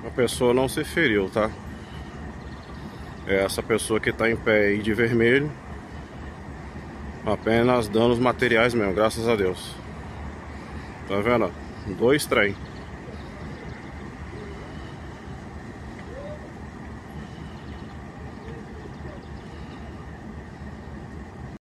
A pessoa não se feriu, tá? É essa pessoa que tá em pé aí de vermelho. Apenas danos materiais mesmo, graças a Deus. Tá vendo? Dois trem.